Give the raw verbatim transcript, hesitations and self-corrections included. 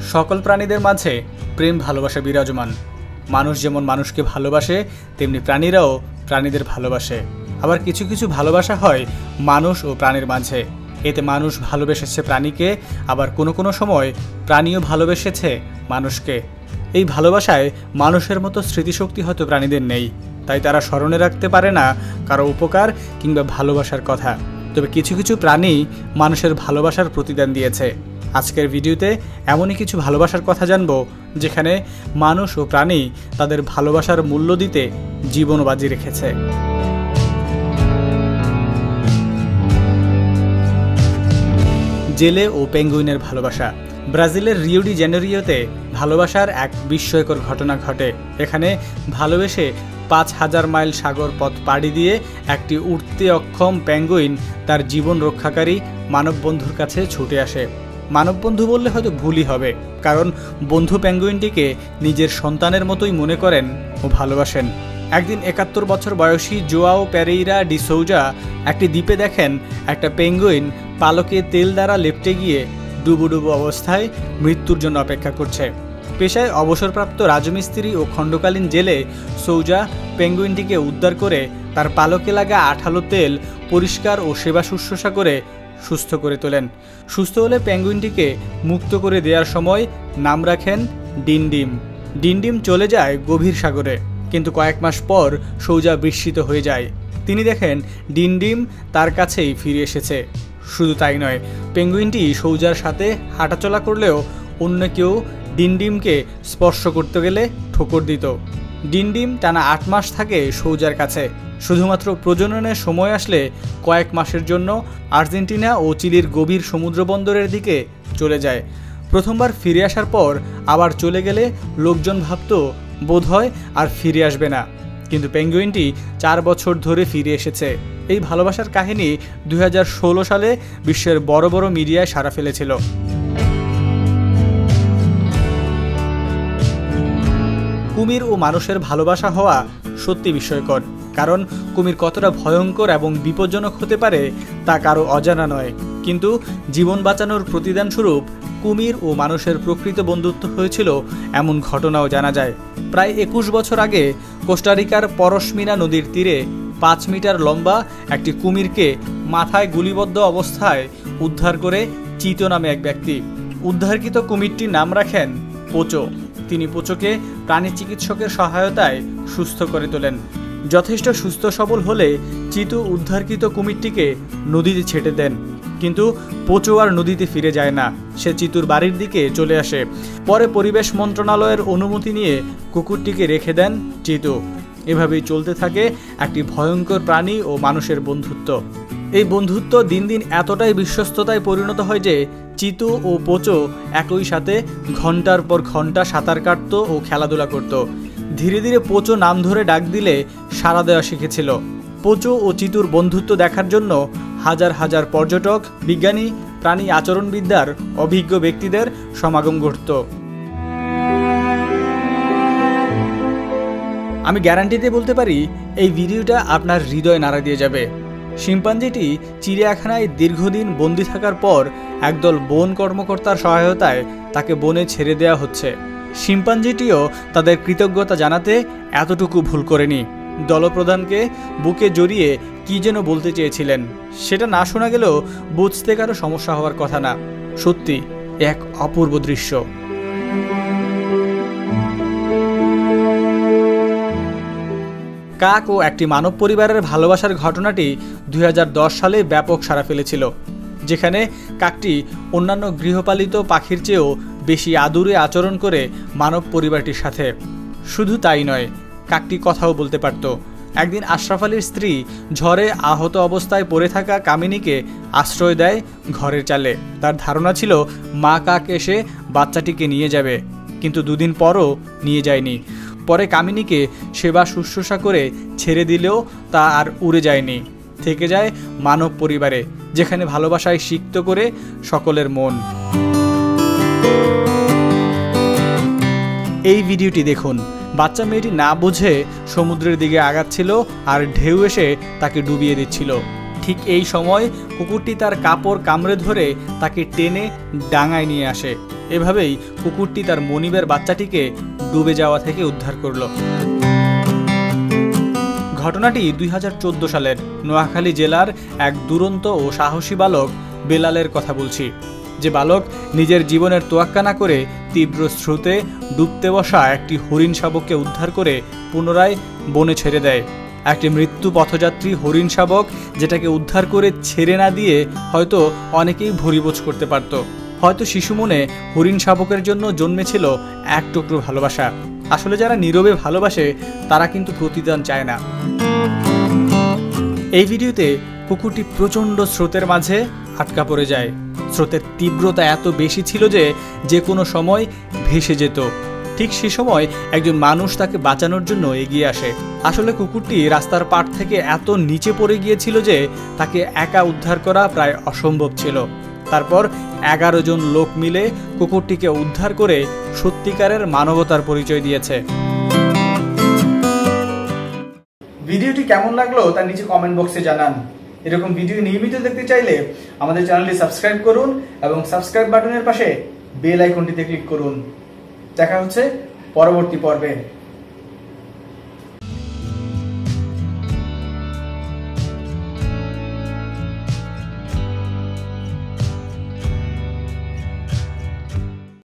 সকল প্রাণীদের মাঝে প্রেম ভালোবাসা বিরাজমান। মানুষ যেমন মানুষকে ভালোবাসে, তেমনি প্রাণীরাও প্রাণীদের ভালোবাসে। আবার কিছু কিছু ভালোবাসা হয় মানুষ ও প্রাণীর মাঝে। এতে মানুষ ভালোবেসেছে প্রাণীকে, আবার কোনো কোনো সময় প্রাণীও ভালোবেসেছে মানুষকে। এই ভালোবাসায় মানুষের মতো স্মৃতিশক্তি হয়তো প্রাণীদের নেই, তাই তারা স্মরণে রাখতে পারে না কারো উপকার কিংবা ভালোবাসার কথা। তবে কিছু কিছু প্রাণী মানুষের ভালোবাসার প্রতিদান দিয়েছে। আজকের ভিডিওতে এমনই কিছু ভালোবাসার কথা জানবো যেখানে মানুষ ও প্রাণী তাদের ভালোবাসার মূল্য দিতে জীবন বাজি রেখেছে। জেলে ও পেঙ্গুইনের ভালোবাসা। ব্রাজিলের রিও ডি জেনেরিওতে ভালোবাসার এক বিস্ময়কর ঘটনা ঘটে। এখানে ভালোবেসে পাঁচ হাজার মাইল সাগর পথ পাড়ি দিয়ে একটি উড়তে অক্ষম পেঙ্গুইন তার জীবন রক্ষাকারী মানববন্ধুর কাছে ছুটে আসে। মানববন্ধু বললে হয়তো ভুলই হবে, কারণ বন্ধু পেঙ্গুইনটিকে নিজের সন্তানের মতোই মনে করেন ও ভালোবাসেন। একদিন একাত্তর বছর বয়সী জোয়াও পেরেইরা ডি সৌজা একটি দ্বীপে দেখেন একটা পেঙ্গুইন পালকে তেল দ্বারা লেপ্টে গিয়ে ডুবো ডুবো অবস্থায় মৃত্যুর জন্য অপেক্ষা করছে। পেশায় অবসরপ্রাপ্ত রাজমিস্ত্রি ও খণ্ডকালীন জেলে সৌজা পেঙ্গুইনটিকে উদ্ধার করে তার পালকে লাগা আঠালো তেল পরিষ্কার ও সেবা শুশ্রূষা করে সুস্থ করে তোলেন। সুস্থ হলে পেঙ্গুইনটিকে মুক্ত করে দেওয়ার সময় নাম রাখেন ডিনডিম। ডিনডিম চলে যায় গভীর সাগরে, কিন্তু কয়েক মাস পর সৌজা বিস্মিত হয়ে যায়। তিনি দেখেন ডিনডিম তার কাছেই ফিরে এসেছে। শুধু তাই নয়, পেঙ্গুইনটি সৌজার সাথে হাঁটাচলা করলেও অন্য কেউ ডিনডিমকে স্পর্শ করতে গেলে ঠোকর দিত। ডিনডিম টানা আট মাস থাকে সৌজার কাছে। শুধুমাত্র প্রজননের সময় আসলে কয়েক মাসের জন্য আর্জেন্টিনা ও চিলির গভীর সমুদ্র বন্দরের দিকে চলে যায়। প্রথমবার ফিরে আসার পর আবার চলে গেলে লোকজন ভাবত বোধহয় আর ফিরে আসবে না, কিন্তু পেঙ্গুইনটি চার বছর ধরে ফিরে এসেছে। এই ভালোবাসার কাহিনী দুই হাজার ষোলো সালে বিশ্বের বড় বড় মিডিয়ায় সাড়া ফেলেছিল। কুমির ও মানুষের ভালোবাসা হওয়া সত্যি বিস্ময়কর, কারণ কুমির কতটা ভয়ঙ্কর এবং বিপজ্জনক হতে পারে তা কারো অজানা নয়। কিন্তু জীবন বাঁচানোর প্রতিদান স্বরূপ কুমির ও মানুষের প্রকৃত বন্ধুত্ব হয়েছিল এমন ঘটনাও জানা যায়। প্রায় একুশ বছর আগে কোস্টারিকার পরশমিনা নদীর তীরে পাঁচ মিটার লম্বা একটি কুমিরকে মাথায় গুলিবদ্ধ অবস্থায় উদ্ধার করে চিতো নামে এক ব্যক্তি। উদ্ধারকৃত কুমিরটির নাম রাখেন পোচো। তিনি পোচোকে প্রাণী চিকিৎসকের সহায়তায় সুস্থ করে তোলেন। যথেষ্ট সুস্থ সবল হলে চিতু উদ্ধারকৃত কুমিরটিকে নদীতে ছেড়ে দেন, কিন্তু পোচো আর নদীতে ফিরে যায় না। সে চিতুর বাড়ির দিকে চলে আসে। পরে পরিবেশ মন্ত্রণালয়ের অনুমতি নিয়ে কুকুরটিকে রেখে দেন চিতু। এভাবেই চলতে থাকে একটি ভয়ঙ্কর প্রাণী ও মানুষের বন্ধুত্ব। এই বন্ধুত্ব দিন দিন এতটাই বিশ্বস্ততায় পরিণত হয় যে চিতু ও পোচো একই সাথে ঘন্টার পর ঘন্টা সাঁতার কাটত ও খেলাধুলা করত। ধীরে ধীরে পোচো নাম ধরে ডাক দিলে সাড়া দেওয়া শিখেছিল। পোচো ও চিতুর বন্ধুত্ব দেখার জন্য হাজার হাজার পর্যটক, বিজ্ঞানী, প্রাণী আচরণবিদ্যার অভিজ্ঞ ব্যক্তিদের সমাগম ঘটত। আমি গ্যারান্টি দিয়ে বলতে পারি এই ভিডিওটা আপনার হৃদয় নাড়া দিয়ে যাবে। শিম্পাঞ্জিটি চিড়িয়াখানায় দীর্ঘদিন বন্দি থাকার পর একদল বন কর্মকর্তার সহায়তায় তাকে বনে ছেড়ে দেওয়া হচ্ছে। শিম্পাঞ্জিটিও তাদের কৃতজ্ঞতা জানাতে এতটুকু ভুল করেনি। দলপ্রধানকে বুকে জড়িয়ে কি যেন বলতে চেয়েছিলেন, সেটা না শোনা গেলেও বুঝতে কারো সমস্যা হওয়ার কথা না। সত্যি এক অপূর্ব দৃশ্য। কাক ও একটি মানব পরিবারের ভালোবাসার ঘটনাটি দুই হাজার দশ সালে ব্যাপক সাড়া ফেলেছিল, যেখানে কাকটি অন্যান্য গৃহপালিত পাখির চেয়েও বেশি আদুরে আচরণ করে মানব পরিবারটির সাথে। শুধু তাই নয়, কাকটি কথাও বলতে পারত। একদিন আশরাফ আলীর স্ত্রী ঝড়ে আহত অবস্থায় পড়ে থাকা কামিনীকে আশ্রয় দেয় ঘরের চালে। তার ধারণা ছিল মা কাক এসে বাচ্চাটিকে নিয়ে যাবে, কিন্তু দুদিন পরও নিয়ে যায়নি। পরে কামিনীকে সেবা শুশ্রূষা করে ছেড়ে দিলেও তা আর উড়ে যায়নি, থেকে যায় মানব পরিবারে, যেখানে ভালোবাসায় সিক্ত করে সকলের মন। এই ভিডিওটি দেখুন। বাচ্চা মেয়েটি না বুঝে সমুদ্রের দিকে আগাচ্ছিল আর ঢেউ এসে তাকে ডুবিয়ে দিচ্ছিল। ঠিক এই সময় কুকুরটি তার কাপড় কামড়ে ধরে তাকে টেনে ডাঙায় নিয়ে আসে। এভাবেই কুকুরটি তার মনিবের বাচ্চাটিকে ডুবে যাওয়া থেকে উদ্ধার করল। ঘটনাটি দুই হাজার চোদ্দো সালের নোয়াখালী জেলার এক দুরন্ত ও সাহসী বালক বেলালের কথা বলছি, যে বালক নিজের জীবনের তোয়াক্কা না করে তীব্র স্রোতে ডুবতে বসা একটি হরিণ শাবককে উদ্ধার করে পুনরায় বনে ছেড়ে দেয়। একটি মৃত্যু পথযাত্রী হরিণ শাবক, যেটাকে উদ্ধার করে ছেড়ে না দিয়ে হয়তো অনেকেই ভরিবোজ করতে পারত। হয়তো শিশু মনে হরিণ শাবকের জন্য জন্মেছিল এক টুকরো ভালোবাসা। আসলে যারা নীরবে ভালোবাসে তারা কিন্তু প্রতিদান চায় না। এই ভিডিওতে কুকুরটি প্রচণ্ড স্রোতের মাঝে আটকা পড়ে যায়। স্রোতের তীব্রতা এত বেশি ছিল যে যে কোনো সময় ভেসে যেত। ঠিক সে সময় একজন মানুষ তাকে বাঁচানোর জন্য এগিয়ে আসে। আসলে কুকুরটি রাস্তার পাড় থেকে এত নিচে পড়ে গিয়েছিল যে তাকে একা উদ্ধার করা প্রায় অসম্ভব ছিল। তারপর এগারো জন লোক মিলে কুকুরটিকে উদ্ধার করে সত্যিকারের মানবতার পরিচয় দিয়েছে। ভিডিওটি কেমন লাগলো তা নিচে কমেন্ট বক্সে জানান। এরকম ভিডিও নিয়মিত দেখতে চাইলে আমাদের চ্যানেলটি সাবস্ক্রাইব করুন এবং সাবস্ক্রাইব বাটনের পাশে বেল আইকনটিতে ক্লিক করুন। দেখা হচ্ছে পরবর্তী পর্বে।